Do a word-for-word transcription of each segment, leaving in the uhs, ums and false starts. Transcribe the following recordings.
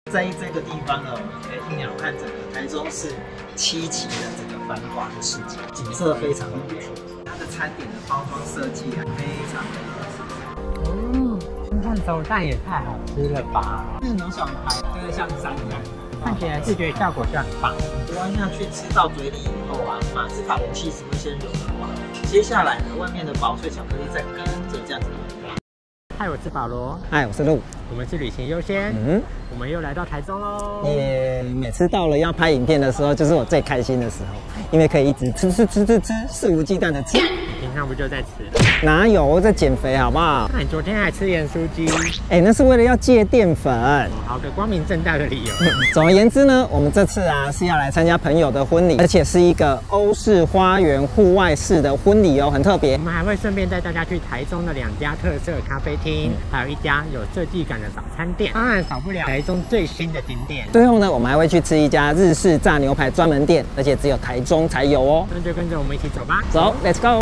在这个地方呢，我们可以一鸟瞰整个台中市七期的这个繁华的市集，景色非常的不错。它的餐点的包装设计啊，非常的有质感。 嗯，清淡手蛋也太好吃了吧！ 这个牛小排真的像山一样， 看起来视觉效果是很棒。 挖下去吃到嘴里以后啊，马斯卡姆气 会先融化，接下来呢，外面的薄脆巧克力再跟着这样子融化。 嗨，我是保罗。 嗨，我是陆。 我们是旅行优先。嗯，我们又来到台中喽。 也每次到了要拍影片的时候，就是我最开心的时候，因为可以一直吃吃吃吃吃，肆无忌惮的吃。 你平常不就在吃？ 哪有，我在减肥，好不好？ 那你昨天还吃盐酥鸡？ 哎、欸，那是为了要戒淀粉。 好个光明正大的理由。 总而言之呢，我们这次啊是要来参加朋友的婚礼，而且是一个欧式花园户外式的婚礼哦，很特别。 我们还会顺便带大家去台中的两家特色咖啡厅，还有一家有设计感的早餐店，当然少不了台中最新的景点。 最后呢，我们还会去吃一家日式炸牛排专门店，而且只有台中才有哦。 那就跟着我们一起走吧。 走 ，Let's go。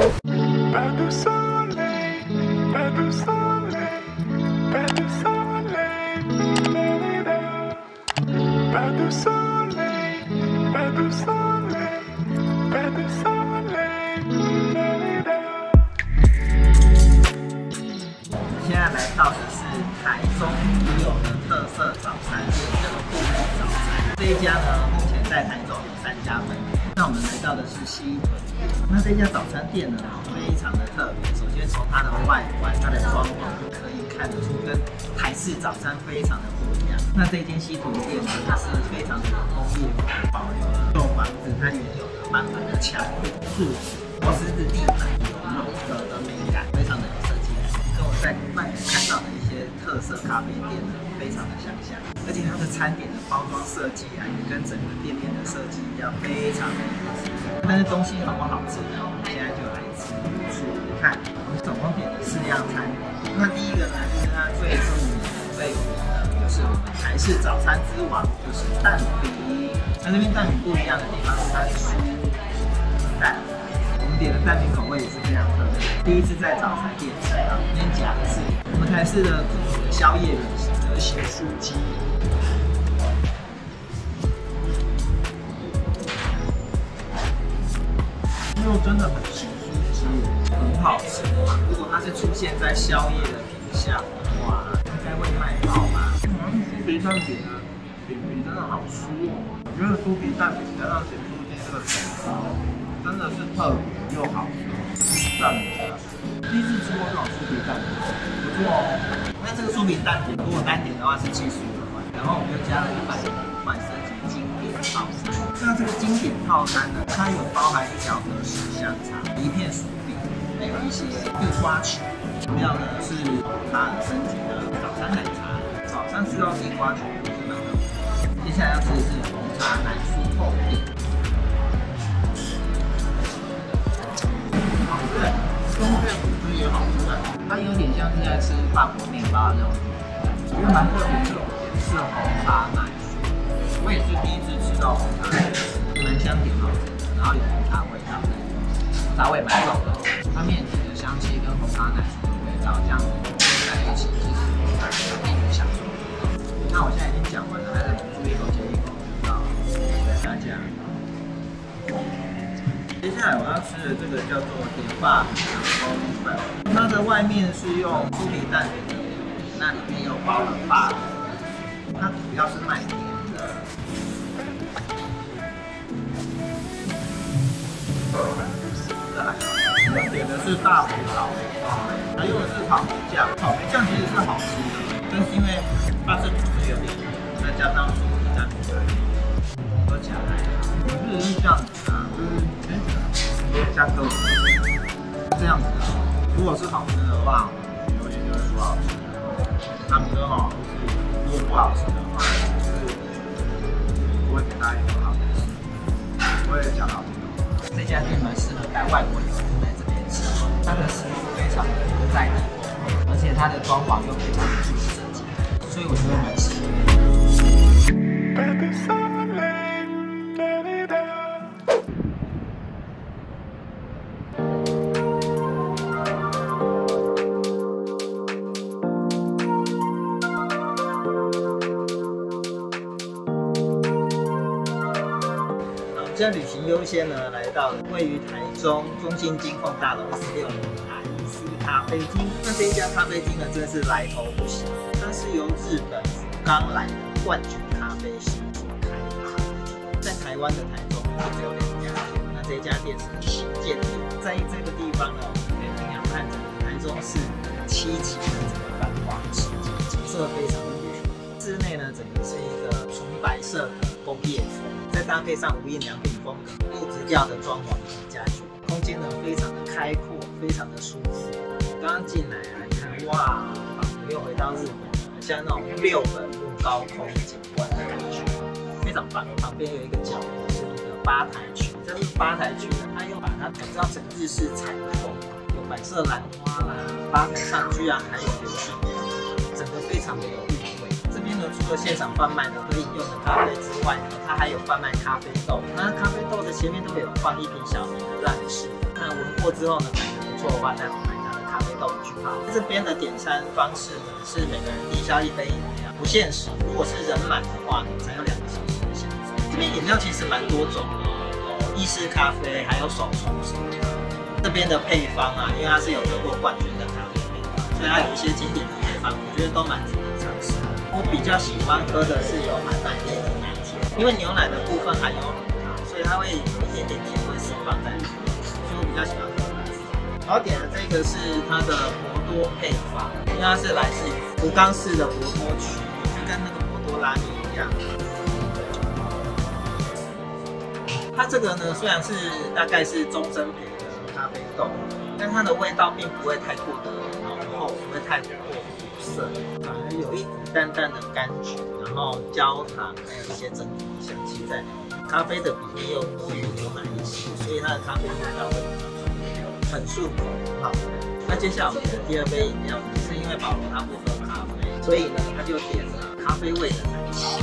现在来到的是台中独有的特色早餐店，叫做布袋早餐。这一家呢，目前在台中有三家分店。那我们来到的是西屯店。那这家早餐店呢，非常的特别。首先从它的外观、它的装潢就可以看得出，跟台式早餐非常的不一样。那这间西屯店呢，它是非常的有工业风，保留了旧房子它原有的满满的墙壁、柱子、螺丝子地板有融合的美感，非常的有设计感，跟我在外面看到的一些特色咖啡店呢，非常的相像。而且它的餐点的包装设计啊，也跟整个店面的设计一样，非常的有质感。但是东西好不好吃呢？我们现在就来吃吃看。我们总共点了四样餐。那第一个呢，就是它最著名的、最有名的，就是我们台式早餐之王，就是蛋饼。那这边蛋饼不一样的地方是它是酥蛋。我们点的蛋饼口味也是非常特别，第一次在早餐店吃到。今天讲的是我们台式的宵夜美食的咸酥鸡。肉真的很咸酥鸡，很好吃。如果它是出现在宵夜的品项的话，应该会卖爆吧。嗯，酥皮蛋饼呢，饼皮真的好酥哦。我觉得酥皮蛋饼加上咸酥鸡这个组合，真的是特别又好吃。赞美啊！第一次吃过这种酥皮蛋饼，不错哦。那这个酥皮蛋饼如果单点的话是七十五块，然后我们又加了一百零五块升级经典套餐。那这个经典套餐呢，它有包含一条德式香肠、一片薯饼，还有一些地瓜球。主要呢是它升级的早餐奶茶，早餐吃到地瓜球不是那么。接下来要吃的是红茶奶酥厚片。好吃，中片我觉得也好吃啊，它有点像是在吃法国面包的那种感觉，我觉得蛮特别的，是红茶奶酥。我也是第一次吃到红茶奶酥，蛮香甜好吃的，然后有红茶味道的，红茶味蛮重的。它面体的香气跟红茶奶酥的味道这样子在一起，其实令人享受。那我现在已经讲完了，还是注意一口接一口就到大家。接下来我要吃的这个叫做甜发洋葱粉，它的外面是用酥皮蛋饼的，那里面又包了发粉，它主要是卖甜的。我点的是大埔草莓草莓，还用的是草莓酱，草莓酱其实是好吃的，但是因为它是主食有点甜，再加上酥皮蛋饼，喝起来我们是这样子啊，就是加豆腐这样子的。如果是好吃的话，有些就会说好吃；那不是哦，如果不好吃的话，就是不会给大家一个好的吃，不会讲好听的话。这家店蛮适合带外国友人来这边吃，它的食物非常的在地风，而且它的装潢又非常的具设计，所以我觉得蛮适合。 现在旅行优先呢，来到位于台中中信金控大楼十六楼海西咖啡厅。那这一家咖啡厅呢，真是来头不小，它是由日本福冈来的冠军咖啡师所开的。在台湾的台中就只有两家店，那这家店是旗舰店。在这个地方呢，我们可以一眼看整个台中市七期的这个繁华世界，景色非常的美。室内呢，整个是一个纯白色的工业风。再搭配上无印良品风格木质调的装潢及家具，空间呢非常的开阔，非常的舒服。刚刚进来来看，哇，仿佛又回到日本，像那种六本木高空景观的感觉，非常棒。旁边有一个角落是一个吧台区，这是吧台区呢，它又把它改造成日式采风，有白色兰花啦，吧台上居然还有流水灯，整个非常的有韵味。这边呢，除了现场贩卖的可以饮用的咖啡之外呢，它还有贩卖咖啡豆。那咖啡豆的前面都会有放一瓶小瓶的让你试。那闻过之后呢，感觉不错的话，再买它的咖啡豆去泡。这边的点餐方式呢，是每个人低消一杯饮料，不限时。如果是人满的话呢，才有两个小时的享受。这边饮料其实蛮多种的，有意式咖啡，还有手冲手咖。这边的配方啊，因为它是有得过冠军的咖啡配方，所以它有一些经典的配方，我觉得都蛮值得尝试的。我比较喜欢喝的是有含奶味的奶铁，因为牛奶的部分含有乳糖，所以它会有一点点甜味释放在里面，所以我比较喜欢喝奶铁。然后点的这个是它的博多配方，因为它是来自于福冈市的博多区，就跟那个博多拉面一样。它这个呢，虽然是大概是中深焙的咖啡豆，但它的味道并不会太过的浓厚，不会太过苦涩，反而有一股淡淡的柑橘，然后焦糖，还有一些整体的香气在里面。咖啡的比例又多于牛奶一些，所以它的咖啡味道会很顺口，很好喝。那接下来我们的第二杯饮料呢，是因为保罗他不喝咖啡，所以呢他就点了咖啡味的奶昔。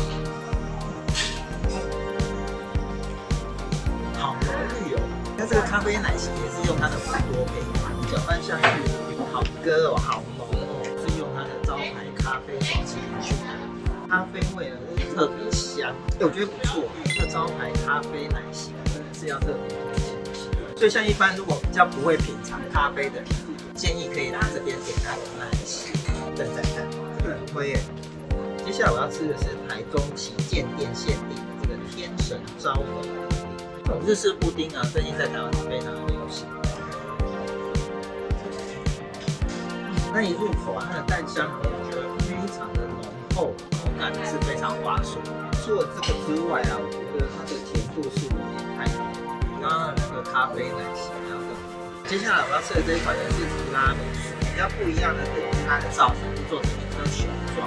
好浓郁哦！那这个咖啡奶昔也是用它的博多配方，搅拌下去好割哦，好浓哦，是用它的招牌咖啡双麒麟去的，咖啡味呢特别香，哎，我觉得不错。这个招牌咖啡奶昔真的是要特别推荐一下。所以像一般如果比较不会品尝咖啡的人，建议可以来这边点它的奶昔，正在看，这个很推耶。接下来我要吃的是台中旗舰店限定的这个天神招粉布丁。这种日式布丁啊，最近在台湾是非常的流行。那一入口啊，它的蛋香味我觉得非常的浓厚，口感是非常滑顺。除了这个之外啊，我觉得它的甜度是有点太浓，比刚刚那个咖啡奶昔还要更浓。接下来我要吃的这一款呢是提拉米苏，比较不一样的是它的造型是做成一颗球状。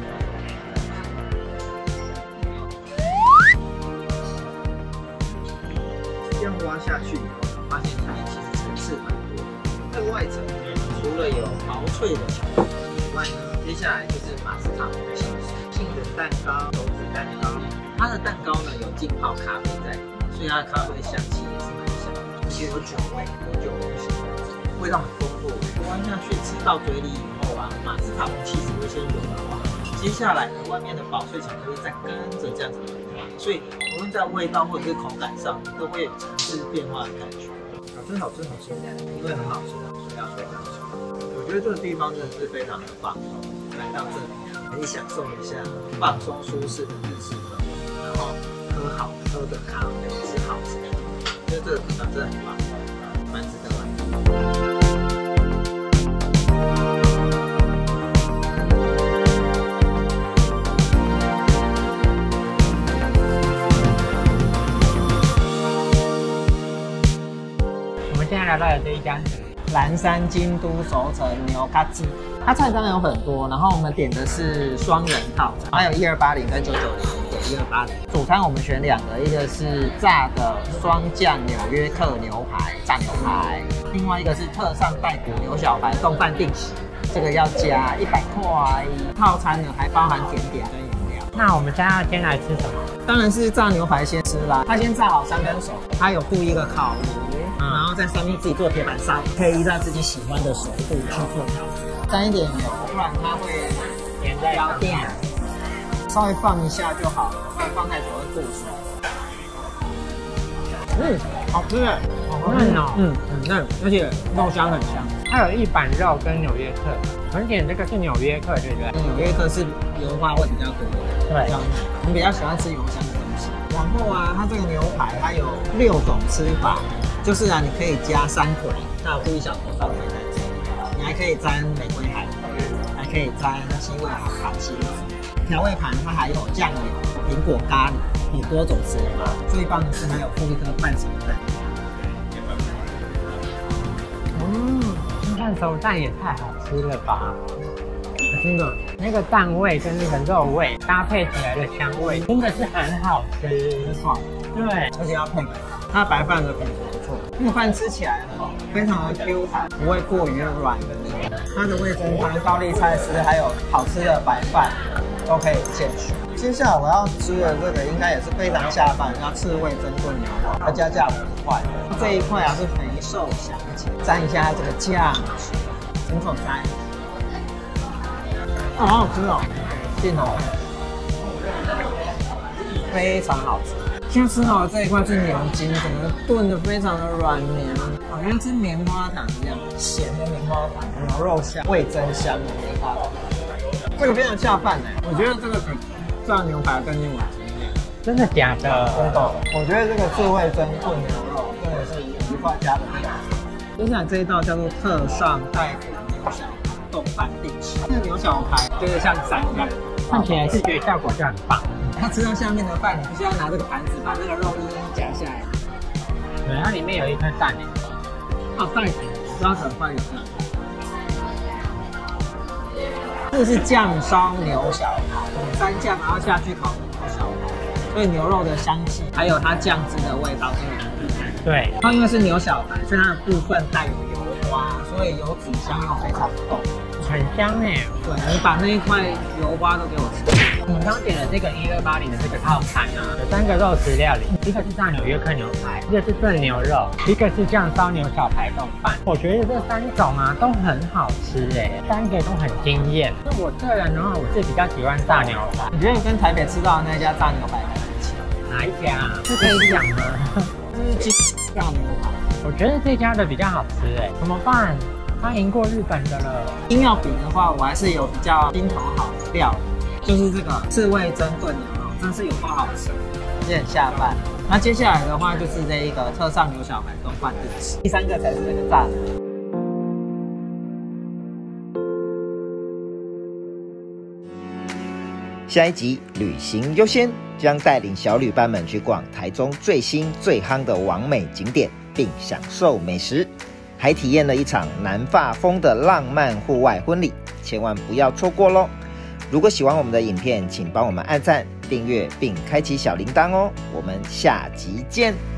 这样挖下去以后，发现它其实层次蛮多的。在外层除了有薄脆的巧克力以外呢，接下来就是马斯卡彭起司、杏仁蛋糕、豆子蛋糕。它的蛋糕呢有浸泡咖啡在里面，所以它的咖啡香气也是蛮香的，而且有酒味，有酒味型，味道很丰富。挖下去吃到嘴里以后啊，马斯卡彭起司会先融化，接下来呢，外面的薄脆巧克力再跟着这样子融化，所以无论在味道或者是口感上，都会有层次变化的感觉。好吃好吃好吃，因为很好吃，所以要说好吃。我觉得这个地方真的是非常的放松，来到这里可以享受一下放松舒适的日式氛围，然后喝好喝的咖啡，吃好吃的，我觉得这个地方真的很棒，蛮值得来的。 现在来到的这一家蓝山京都熟成牛咖鸡，它菜单有很多，然后我们点的是双人套餐，还有一二八零跟九九零，点一二八零。主餐我们选两个，一个是炸的双酱纽约客牛排炸牛排，另外一个是特上带骨牛小排冻饭定食，这个要加一百块。套餐呢还包含甜点跟饮料。 那我们现在先来吃什么？ 当然是炸牛排先吃啦，它先炸好三根熟，它有附一个烤炉。然后在上面自己做铁板烧，可以依照自己喜欢的熟度去做调整，沾一点油，不然它会粘在腰垫，稍微放一下就好了，不然放太久会过熟。 嗯，好吃耶， 好嫩哦， 嗯，很嫩，而且肉香很香。 它有一板肉跟纽约客，很点这个是纽约客，对不对？ 纽约客是油花会比较多， 对比较嫩，你比较喜欢吃油香的东西。然后啊，它这个牛排它有六种吃法，就是啊，你可以加山葵，那我注意小头上可以再吃，你还可以沾玫瑰海苔，还可以沾西味卡其子。调味盘它还有酱油、苹果咖喱，有多种吃法。最棒的是还有附一颗半熟蛋。 嗯，半熟蛋也太好吃了吧！真的，那个蛋味跟那个肉味搭配起来的香味，真的是很好吃， 很爽。 对， 而且要配白饭，它白饭的品质不错，那个饭吃起来呢非常的 Q 弹，不会过于软的那种。它的味噌汤、高丽菜丝还有好吃的白饭都可以健续。接下来我要吃的这个应该也是非常下饭，叫刺味蒸炖牛肉，它加价五块，这一块啊是肥瘦相间，沾一下它这个酱汁，从头沾，哦，好好吃哦，镜头，非常好吃。现在吃到的这一块是牛筋，整个炖的非常的软绵，好像吃棉花糖一样，咸的棉花糖，牛肉香、味增香的棉花糖，这个非常下饭哎，我觉得这个比炸牛排更令我惊艳。 真的假的？ 真的，我觉得这个刺味蒸炖牛肉真的是一块加的非常好。接下来这一道叫做特上带骨牛小排冻饭定食，这个牛小排就是像散一样， 看起来视觉效果就很棒。 它吃到下面的饭，你必须要拿这个盘子把那个肉一一夹下来。 对，它里面有一颗蛋诶。 哦，蛋，抓很快有蛋。这个是酱烧牛小排，蘸酱然后下去烤牛小排，所以牛肉的香气还有它酱汁的味道是很厉害。 对， 它因为是牛小排，所以它的部分带有油花，所以油脂香又非常重， 很香诶。 对，你把那一块油花都给我吃。 我们刚点的这个一二八零的这个套餐啊，有三个肉食料理，一个是炸纽约客牛排，一个是炖牛肉，一个是酱烧牛小排冻饭。我觉得这三种啊都很好吃哎，三个都很惊艳。那我个人的话，我是比较喜欢炸牛排。 你觉得跟台北吃到的那家炸牛排哪一家？ 哪一家？是可以讲吗？ 这是金炸牛排。 我觉得这家的比较好吃哎，怎么办？它赢过日本的了。 硬要比的话，我还是有比较心头好的料理。就是这个刺味蒸炖牛肉，真是有多好吃，而且很下饭。那接下来的话就是这一个特上牛小排冻饭定食，第三个才是这个炸的。 下一集旅行优先将带领小旅伴们去逛台中最新最夯的网美景点，并享受美食，还体验了一场南法风的浪漫户外婚礼，千万不要错过咯。如果喜欢我们的影片，请帮我们按赞、订阅并开启小铃铛哦。我们下集见。